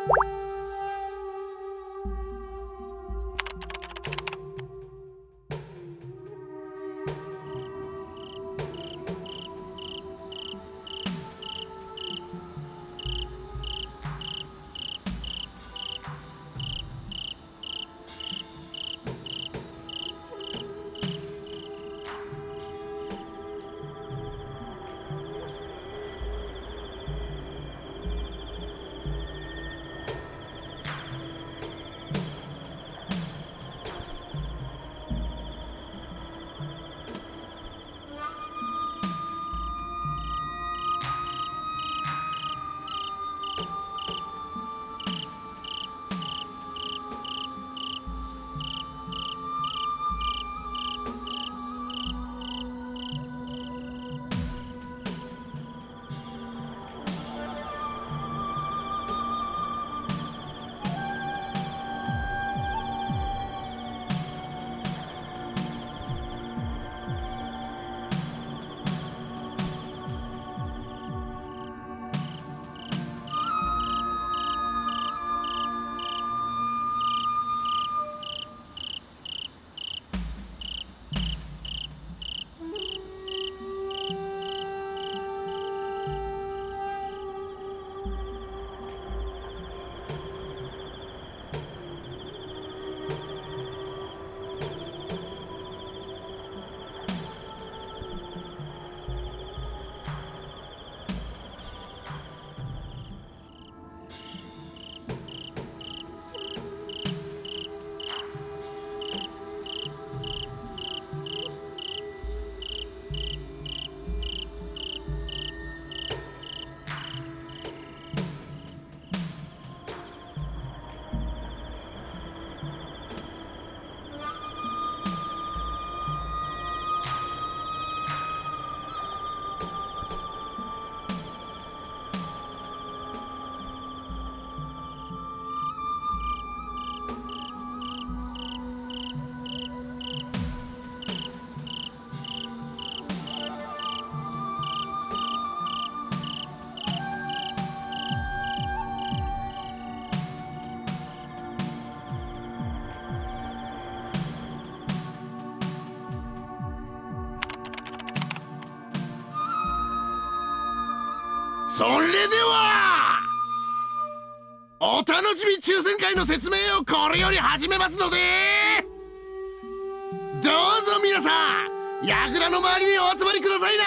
それではお楽しみ抽選会の説明をこれより始めますので、どうぞ皆さん櫓の周りにお集まりくださいな。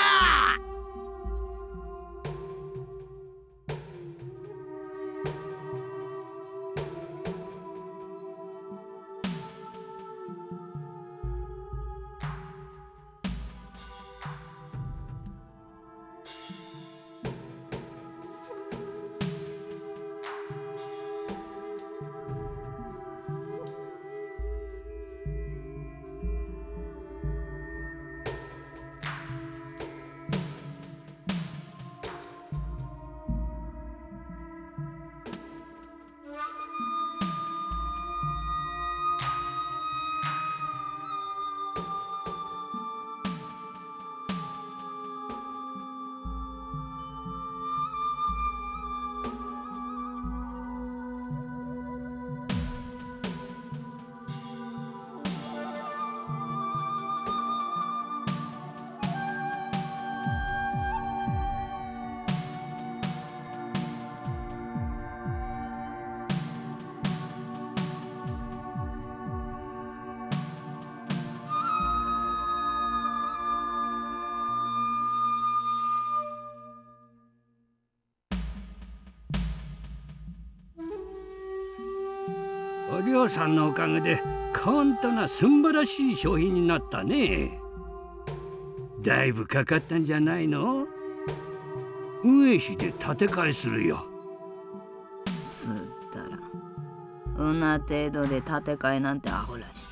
お涼さんのおかげで本当なすんばらしい商品になったね。だいぶかかったんじゃないの？運営費で立て替えするよ。 すったらうな程度で立て替えなんてアホらしい。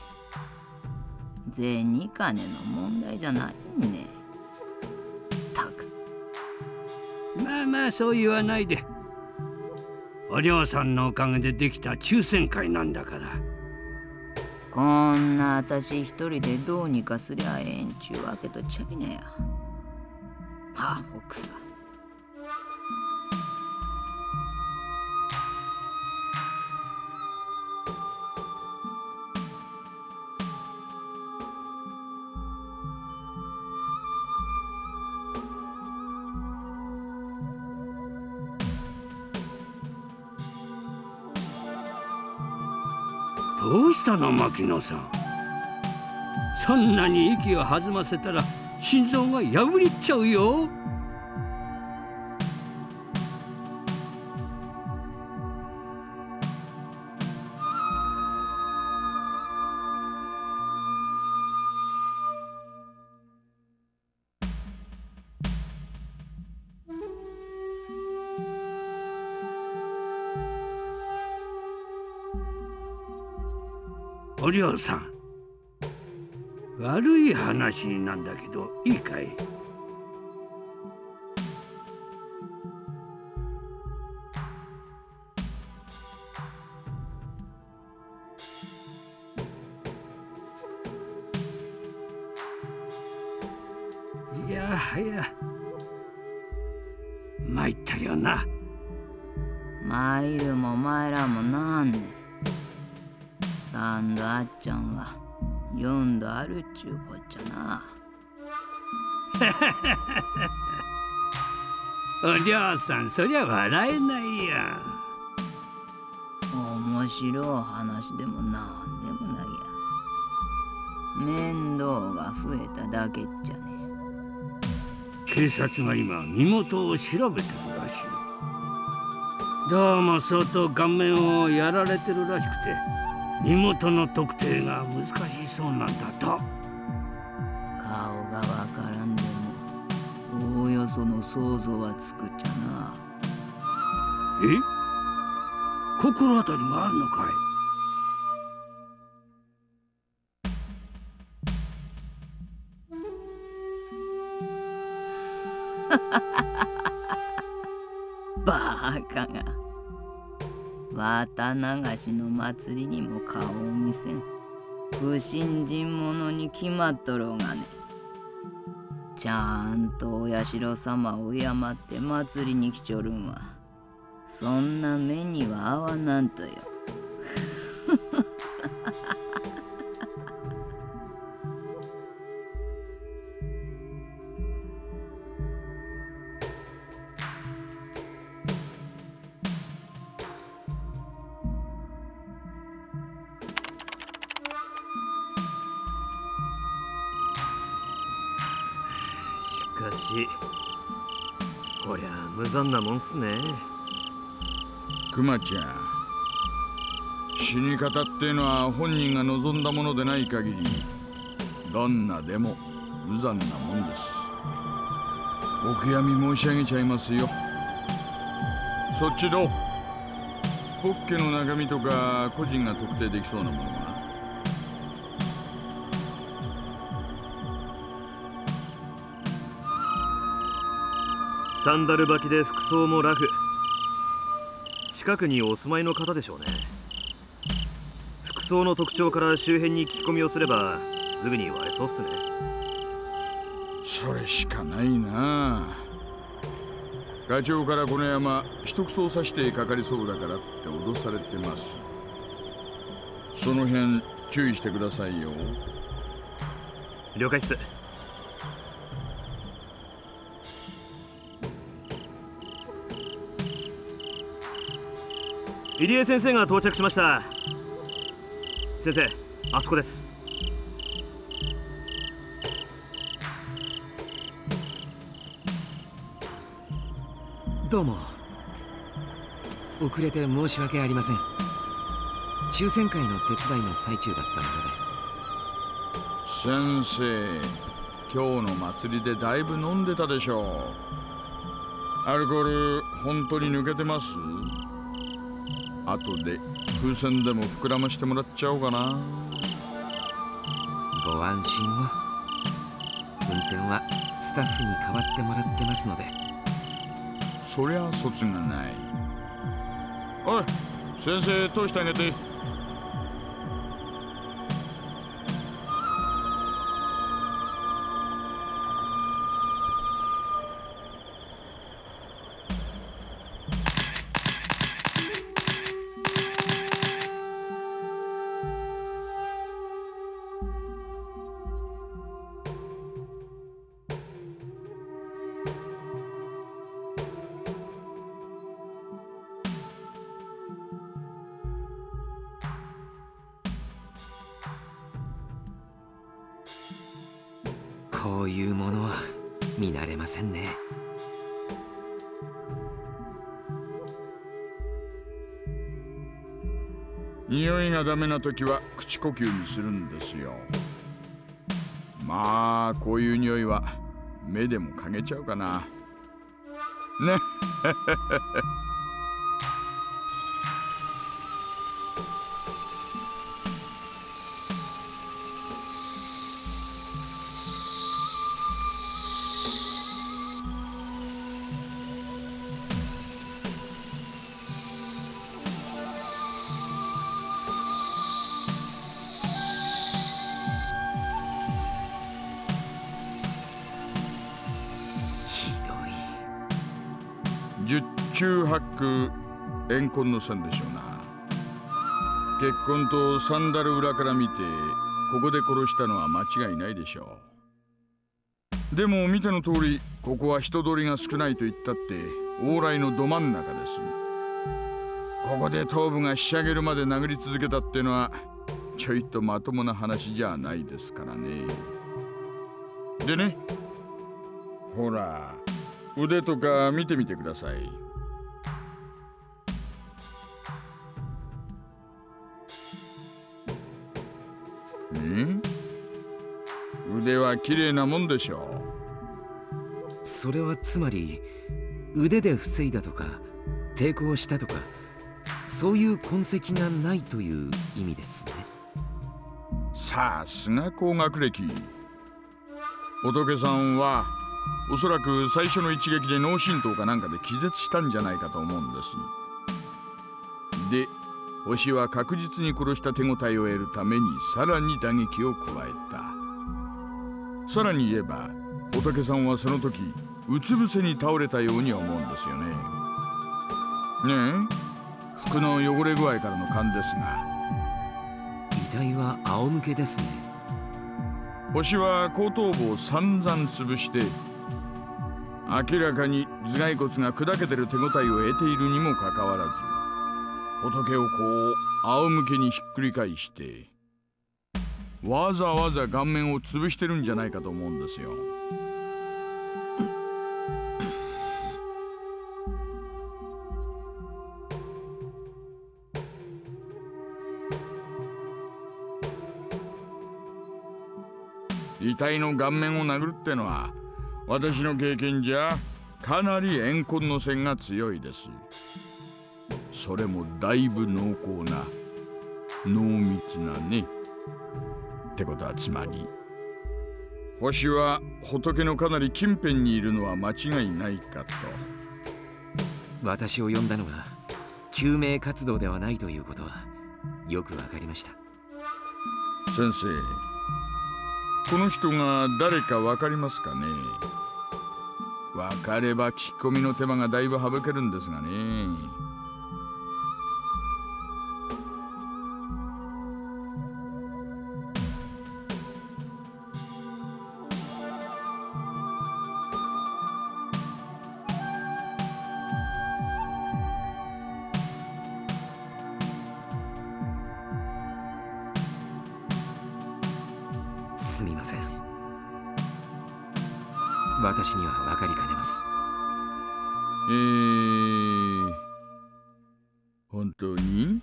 銭金の問題じゃないね。たく。 まあまあそう言わないで。お涼さんのおかげでできた抽選会なんだから。 こんな私一人でどうにかすりゃええんちゅうわけとちゃいねや。パホクサ。 どうしたの牧野さん。そんなに息を弾ませたら心臓が破れちゃうよ。お涼さん、悪い話なんだけどいいかい？いや参ったよな。 参るも参らもなんねん。3度あっちゃんは4度あるっちゅうこっちゃな。 お嬢さん、そりゃ笑えないや。 面白い話でもなんでもないや。面倒が増えただけっちゃね。 警察が今身元を調べてるらしい。どうも相当顔面をやられてるらしくて、身元の特定が難しそうなんだと。 顔がわからんでもおおよその想像はつくっちゃな。 心当たりがあるのかい？ バカが。綿流しの祭りにも顔を見せん。不信心者に決まっとろうがね。ちゃんとお社様を敬って祭りに来ちょるんは、そんな目には合わなんとよ。 しかし、こりゃ無残なもんっすね。 クマちゃん、死に方っていうのは本人が望んだものでない限り、どんなでも無残なもんです。お悔やみ申し上げちゃいますよ。そっちどう？ポッケの中身とか個人が特定できそうなものは？ サンダル履きで服装もラフ。近くにお住まいの方でしょうね。服装の特徴から周辺に聞き込みをすればすぐに割れそうっすね。 それしかないな。課長からこの山一区捜査してかかりそうだからって脅されてます。その辺注意してくださいよ。 了解っす。入江先生が到着しました。先生、あそこです。 どうも。遅れて申し訳ありません。抽選会の手伝いの最中だったので。 先生、今日の祭りでだいぶ飲んでたでしょう。アルコール本当に抜けてます？後で風船でも膨らましてもらっちゃおうかな。 ご安心を。運転はスタッフに代わってもらってますので。 そりゃそつがない。おい、先生通してあげて。 こういうものは見慣れませんね。 匂いがダメな時は口呼吸にするんですよ。まあこういう匂いは目でも嗅げちゃうかなね。十中八九怨恨の線でしょうな。結婚とサンダル裏から見てここで殺したのは間違いないでしょう。でも見ての通りここは人通りが少ないと言ったって往来のど真ん中です。ここで頭部がひしゃげるまで殴り続けたってのはちょいとまともな話じゃないですからね。でね、ほら腕とか見てみてください。腕は綺麗なもんでしょう。それはつまり腕で防いだとか抵抗したとかそういう痕跡がないという意味ですね。 さすが高学歴。仏さんはおそらく最初の一撃で脳震盪かなんかで気絶したんじゃないかと思うんです。で、星は確実に殺した手応えを得るためにさらに打撃を加えた。さらに言えば仏さんはその時うつ伏せに倒れたように思うんですよね。ねえ、服の汚れ具合からの勘ですが。 遺体は仰向けですね。 星は後頭部を散々潰して明らかに頭蓋骨が砕けてる手応えを得ているにもかかわらず仏をこう仰向けにひっくり返してわざわざ顔面を潰してるんじゃないかと思うんですよ。遺体の顔面を殴るってのは私の経験じゃかなり怨恨の線が強いです。それもだいぶ濃厚な濃密なね。ってことはつまり星は仏のかなり近辺にいるのは間違いないかと。 私を呼んだのが救命活動ではないということはよくわかりました。 先生、この人が誰かわかりますかね。わかれば聞き込みの手間がだいぶ省けるんですがね。 すみません。私には分かりかねます。 本当に？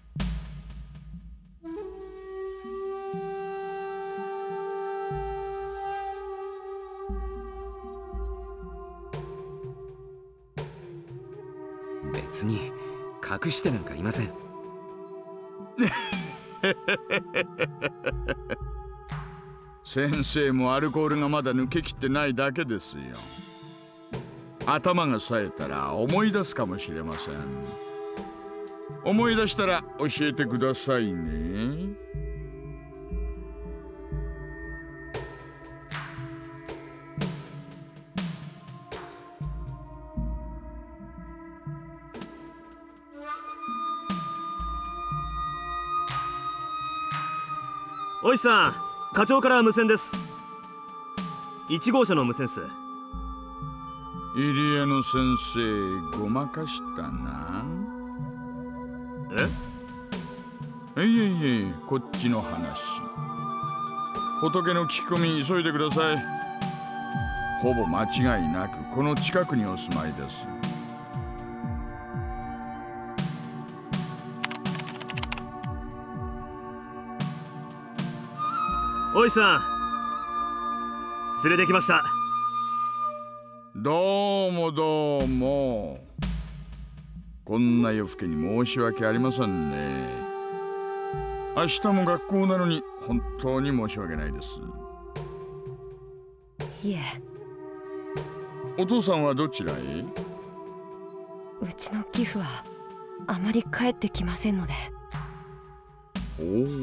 別に隠してなんかいません。 先生もアルコールがまだ抜けきってないだけですよ。頭が冴えたら思い出すかもしれません。思い出したら教えてくださいね。 おいさん、課長から無線です。1号車の無線っす。 入江の先生、ごまかしたな。いえ、こっちの話。仏の聞き込み急いでください。 ほぼ間違いなくこの近くにお住まいです。 おいさん、連れてきました。 どうもどうも。こんな夜更けに申し訳ありませんね。明日も学校なのに本当に申し訳ないです。 いえ。 お父さんはどちらへ？ うちの義父はあまり帰ってきませんので。 お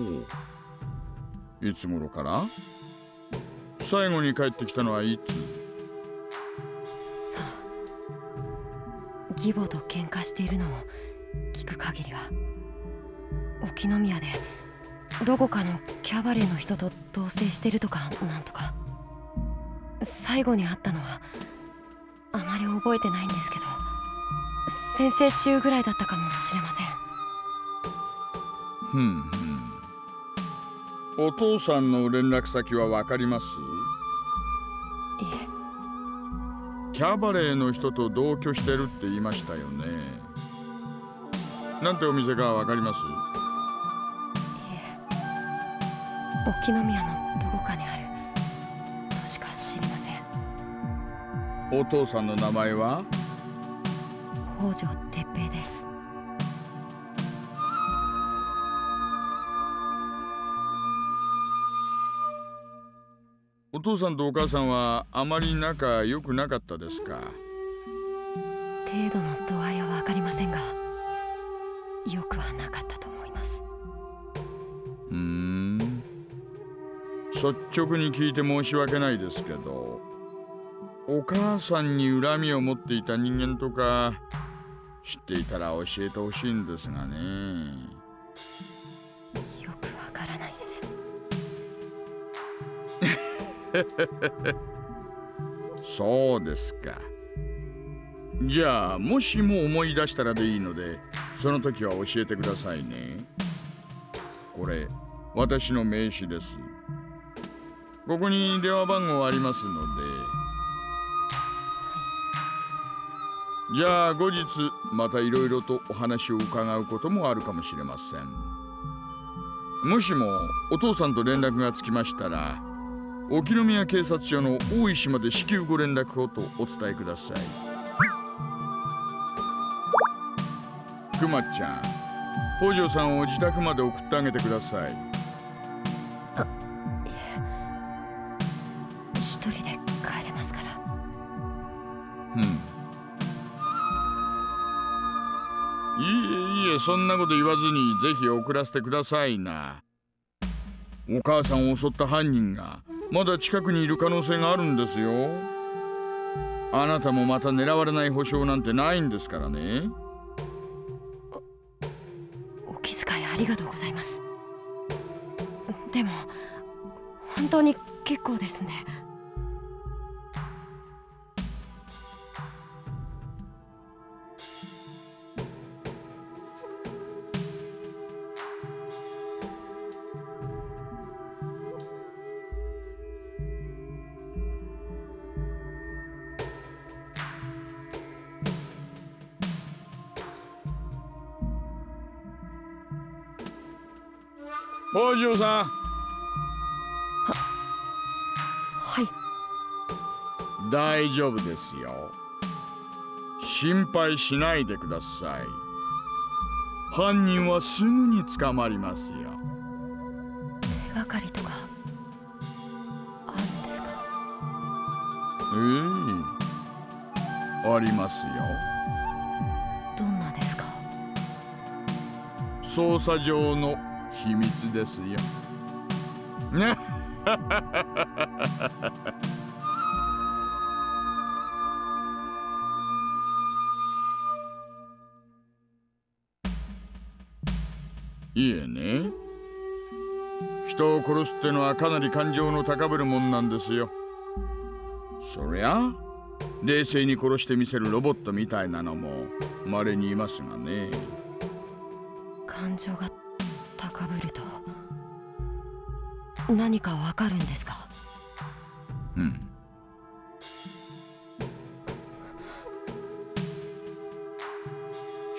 お。いつ頃から？最後に帰ってきたのはいつ？ さあ、義母と喧嘩しているのを聞く限りは、沖宮でどこかのキャバレーの人と同棲してるとかなんとか。最後に会ったのはあまり覚えてないんですけど、先々週ぐらいだったかもしれません。 お父さんの連絡先は分かります？ いえ。 キャバレーの人と同居してるって言いましたよね。なんてお店か分かります？ いえ。沖宮のどこかにあるとしか知りません。 お父さんの名前は？ 北条哲平です。 お父さんとお母さんはあまり仲良くなかったですか？ 程度の度合いは分かりませんが、よくはなかったと思います。 率直に聞いて申し訳ないですけど、お母さんに恨みを持っていた人間とか知っていたら教えてほしいんですがね。 よくわからないです。そうですか。じゃあもしも思い出したらでいいので、その時は教えてくださいね。これ私の名刺です。ここに電話番号ありますので。じゃあ後日またいろいろとお話を伺うこともあるかもしれません。もしもお父さんと連絡がつきましたら、沖宮警察署の大石まで至急ご連絡をとお伝えください。くまちゃん、北条さんを自宅まで送ってあげてください。 あ、いえ、一人で帰れますから。 いえ、そんなこと言わずにぜひ送らせてくださいな。お母さんを襲った犯人がまだ近くにいる可能性があるんですよ。あなたもまた狙われない保証なんてないんですからね。 お気遣いありがとうございます。でも本当に結構ですね。 北条さん。 はい。 大丈夫ですよ。心配しないでください。犯人はすぐに捕まりますよ。 手がかりとかあるんですか？ ありますよ。 どんなですか？ 捜査上の秘密ですよ。ね。いえね。人を殺すってのはかなり感情の高ぶるもんなんですよ。そりゃ冷静に殺してみせるロボットみたいなのも稀にいますがね。 感情が高ぶると何かわかるんですか？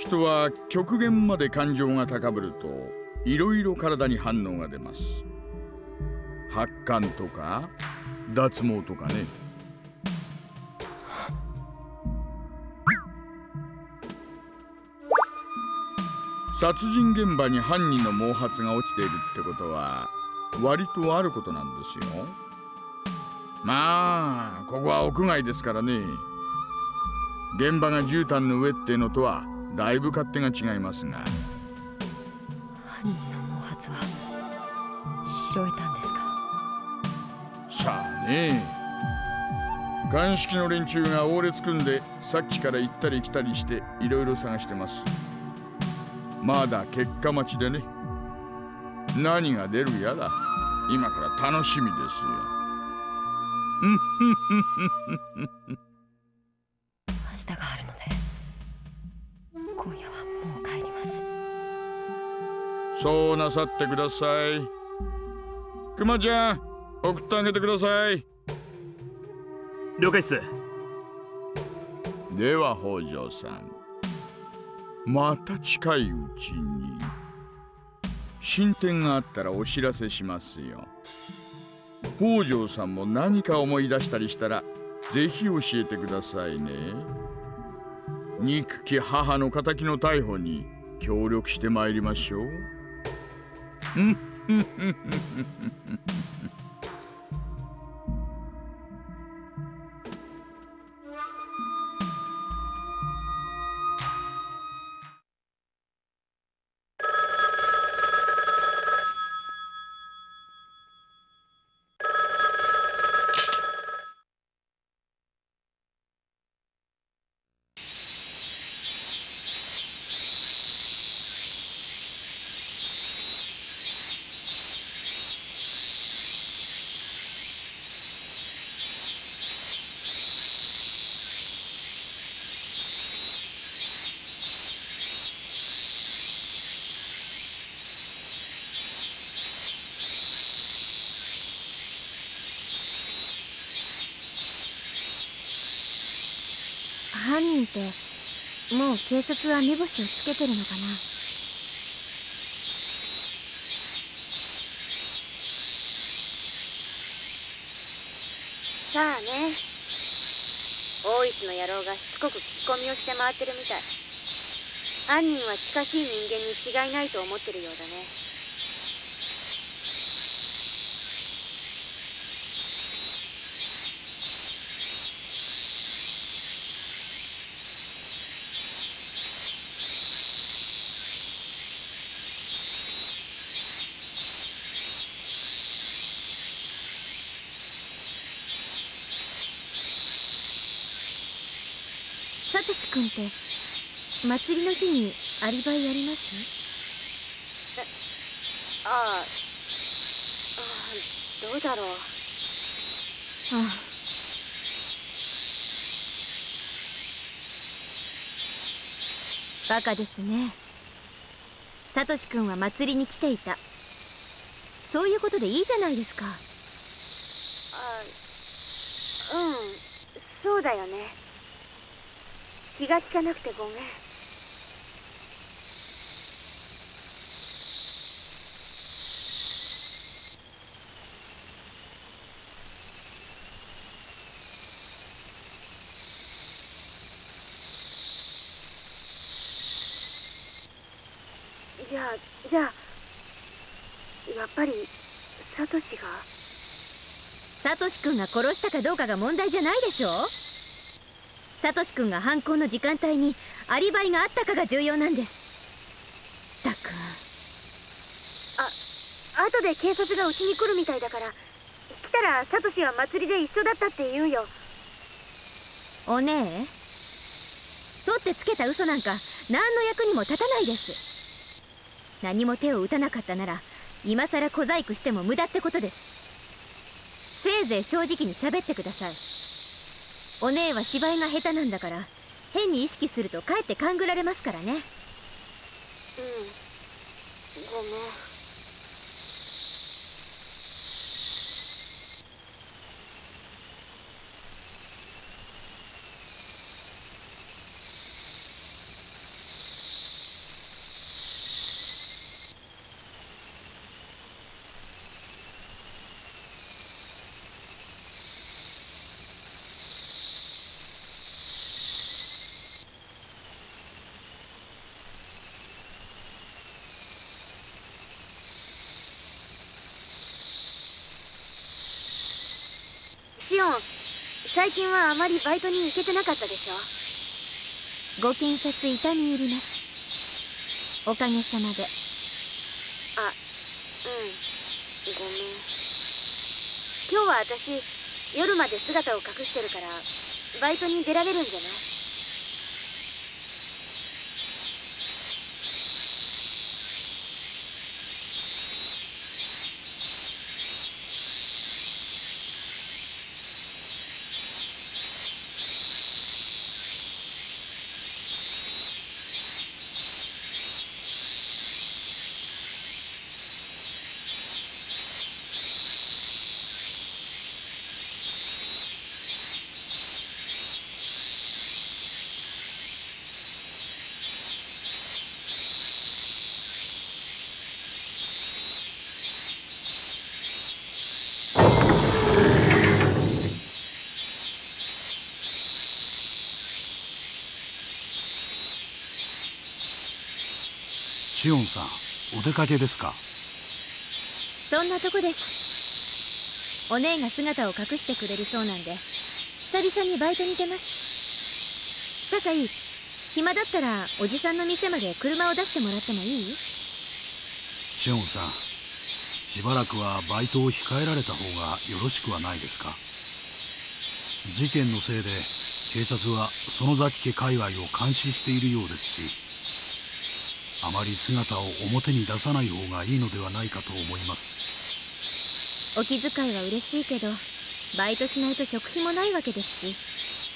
人は極限まで感情が高ぶるといろいろ体に反応が出ます。発汗とか脱毛とかね。殺人現場に犯人の毛髪が落ちているってことは割とあることなんですよ。まあここは屋外ですからね。現場が絨毯の上ってのとはだいぶ勝手が違いますが。 犯人の毛髪は拾えたんですか？ さあね。鑑識の連中がオーレつくんでさっきから行ったり来たりしていろいろ探してます。まだ結果待ちでね。何が出るやら今から楽しみですよ。 明日があるので今夜はもう帰ります。 そうなさってください。クマちゃん、送ってあげてください。 了解っす。 では北条さん、また近いうちに進展があったらお知らせしますよ。北条さんも何か思い出したりしたらぜひ教えてくださいね。憎き母の仇の逮捕に協力してまいりましょう。 犯人ってもう警察は目星をつけてるのかな。 さあね。大石の野郎がしつこく聞き込みをして回ってるみたい。犯人は近しい人間に違いないと思ってるようだね。 サトシ君って祭りの日にアリバイあります？ どうだろう。 バカですね。サトシ君は祭りに来ていた。そういうことでいいじゃないですか。 そうだよね。気が利かなくてごめん。じゃあやっぱりサトシが。 サトシ君が殺したかどうかが問題じゃないでしょ。サトシ君が犯行の時間帯にアリバイがあったかが重要なんです。たく後で警察がうちに来るみたいだから、来たらサトシは祭りで一緒だったって言うよ。 お姉、取ってつけた嘘なんか何の役にも立たないです。何も手を打たなかったなら今さら小細工しても無駄ってことです。せいぜい正直に喋ってください。お姉は芝居が下手なんだから、変に意識するとかえって勘ぐられますからね。 ごめん。 オン、最近はあまりバイトに行けてなかったでしょ。 ご検察痛み入ります。おかげさまで。 あ、ごめん。今日は私夜まで姿を隠してるからバイトに出られるんじゃない？ シオンさん、お出かけですか？ そんなとこです。お姉が姿を隠してくれるそうなんで久々にバイトに出ます。葛西、暇だったらおじさんの店まで車を出してもらってもいい？ シオンさん、しばらくはバイトを控えられた方がよろしくはないですか？事件のせいで警察は園崎家界隈を監視しているようですし、あまり姿を表に出さない方がいいのではないかと思います。 お気遣いは嬉しいけどバイトしないと食費もないわけですし。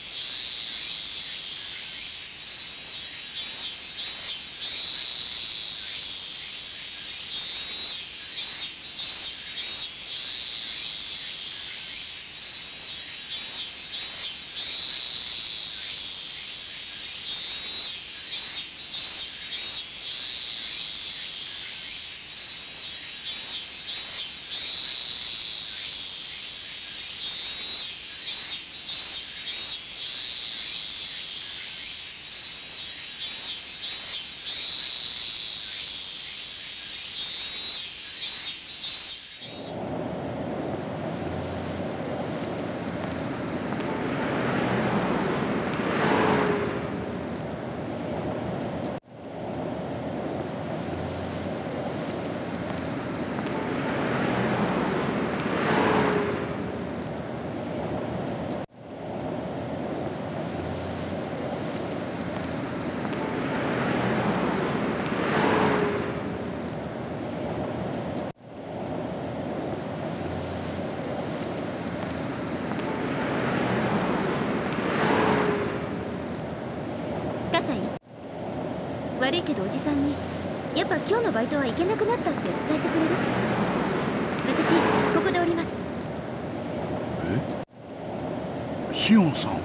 悪いけどおじさんにやっぱ今日のバイトは行けなくなったって伝えてくれる？私ここで降ります。 え？シオンさん。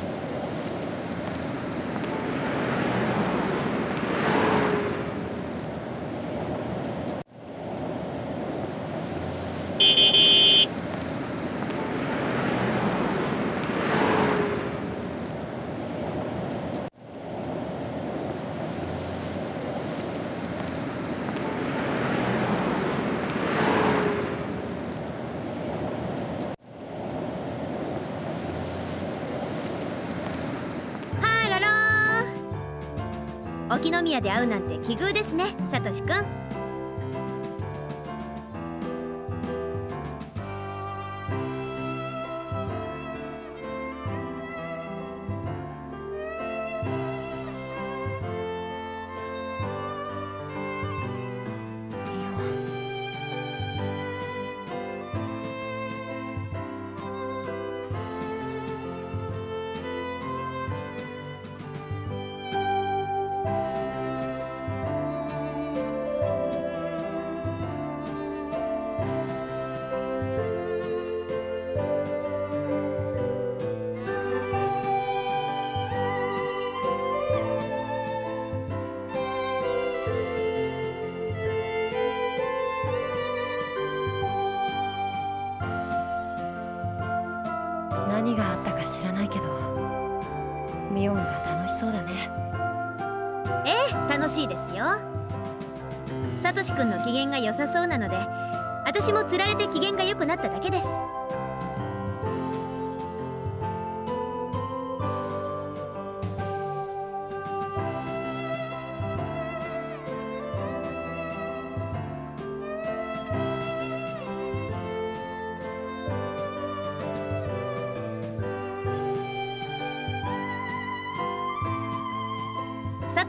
沖宮で会うなんて奇遇ですね、サトシくん。 何があったか知らないけどミオンが楽しそうだね。 ええ、楽しいですよ。サトシくんの機嫌が良さそうなので私も釣られて機嫌が良くなっただけです。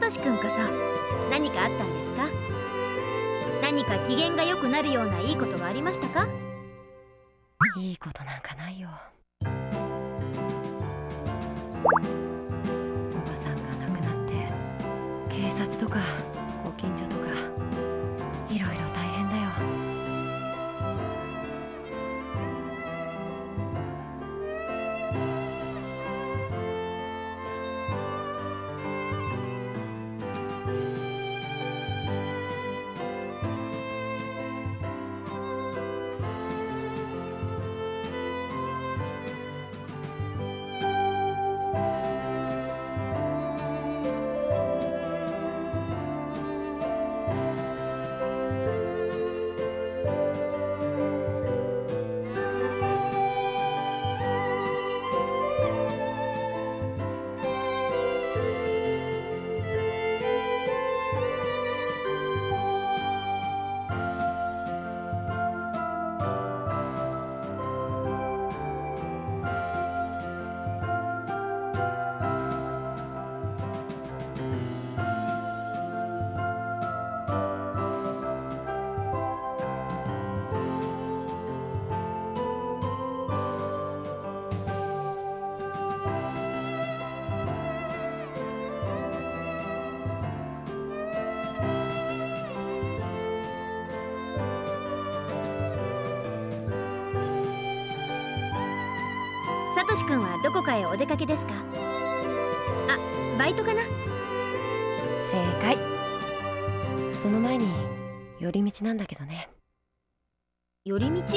サトシ君こそ何かあったんですか？何か機嫌が良くなるようないいことがありましたか？ いいことなんかないよ。おばさんが亡くなって警察とかご近所とかいろいろ大変だよ。 サトシ君はどこかへお出かけですか？あ、バイトかな？ 正解。その前に寄り道なんだけどね。 寄り道？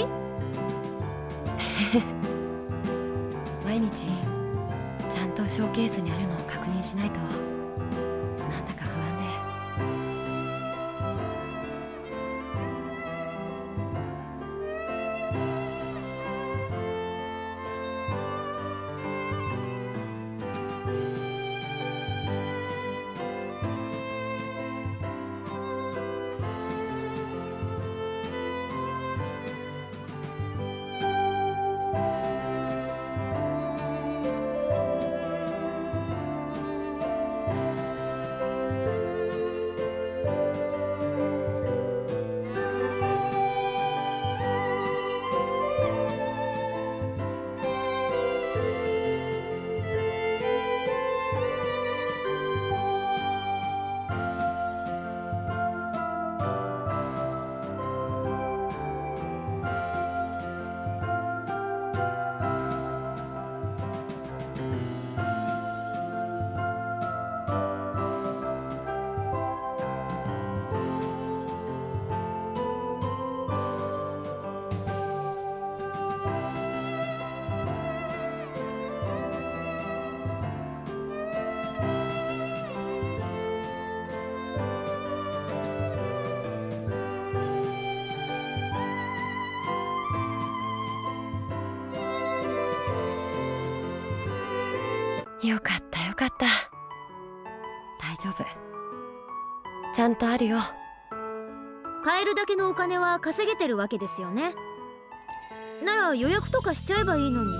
毎日ちゃんとショーケースにあるのを確認しないとなんだか不安で。よかったよかった。大丈夫。ちゃんとあるよ。 買えるだけのお金は稼げてるわけですよね。なら予約とかしちゃえばいいのに。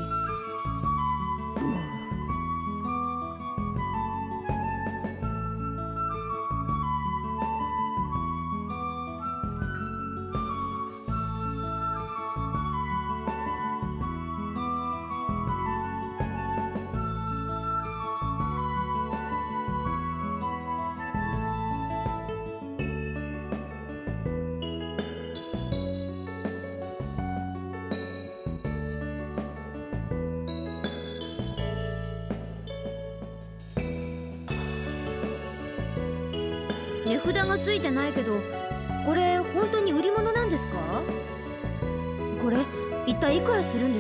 値札がついてないけど、これ本当に売り物なんですか？これ一体いくらするんです？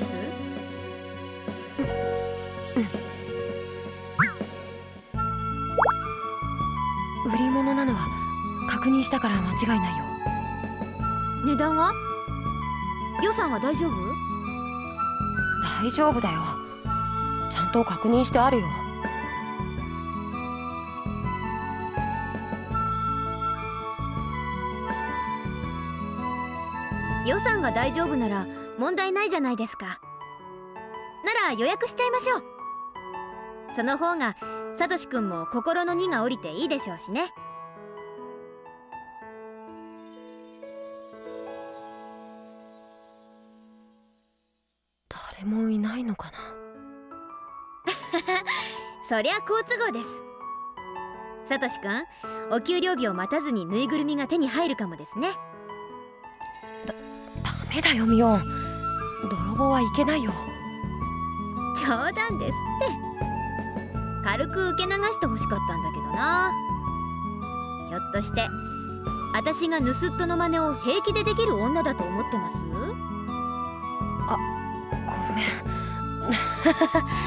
売り物なのは確認したから間違いないよ。 値段は？予算は大丈夫？ 大丈夫だよ。ちゃんと確認してあるよ。 予算が大丈夫なら問題ないじゃないですか。なら予約しちゃいましょう。その方がサトシ君も心の荷が下りていいでしょうしね。 誰もいないのかな。 そりゃ好都合です。サトシ君、お給料日を待たずにぬいぐるみが手に入るかもですね。 ダメだよミオン、泥棒はいけないよ。 冗談ですって。軽く受け流してほしかったんだけどな。ひょっとして私が盗っ人の真似を平気でできる女だと思ってます？ あ、ごめん。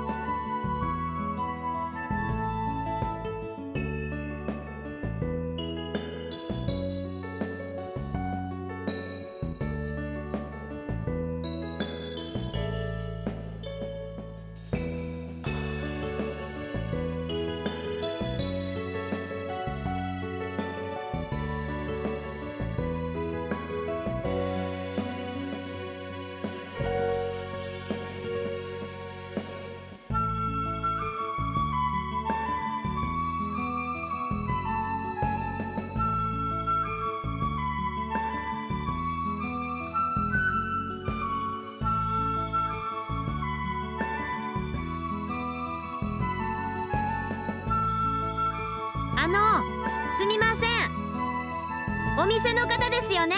すみません。お店の方ですよね。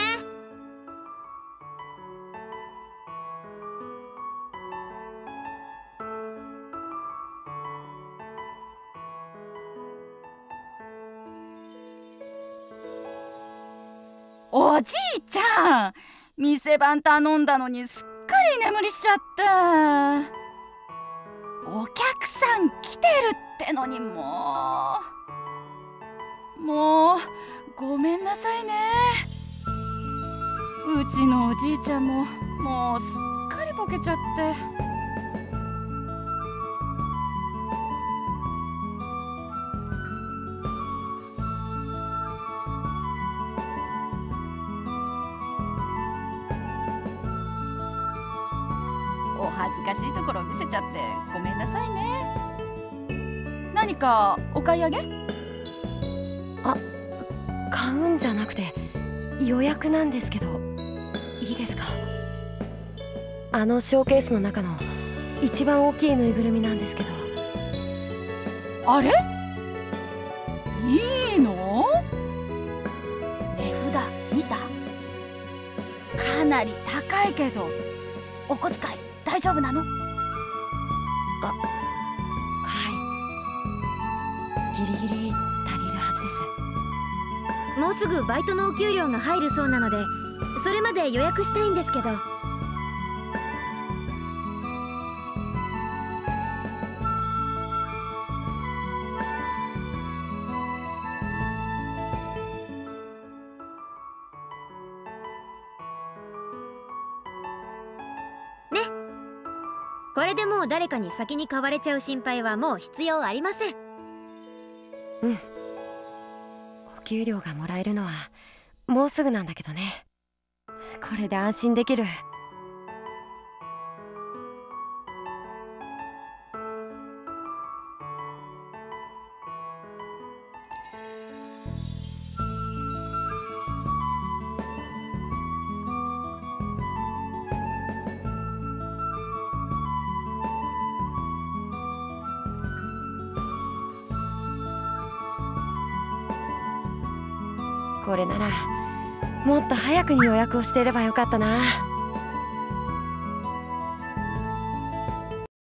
おじいちゃん、店番頼んだのにすっかり眠りしちゃって。お客さん来てるってのにもうごめんなさいね。うちのおじいちゃんももうすっかりボケちゃって。お恥ずかしいところを見せちゃってごめんなさいね。何かお買い上げ？ あ、買うんじゃなくて予約なんですけど、いいですか？あのショーケースの中の一番大きいぬいぐるみなんですけど。 あれ？いいの？値札見た？かなり高いけどお小遣い大丈夫なの？ あ、はい、ギリギリ足りるはずです。 もうすぐバイトのお給料が入るそうなので、それまで予約したいんですけど。ね、これでもう誰かに先に買われちゃう心配はもう必要ありません。 うん、お給料がもらえるのはもうすぐなんだけどね。これで安心できる。これならもっと早くに予約をしていればよかったな。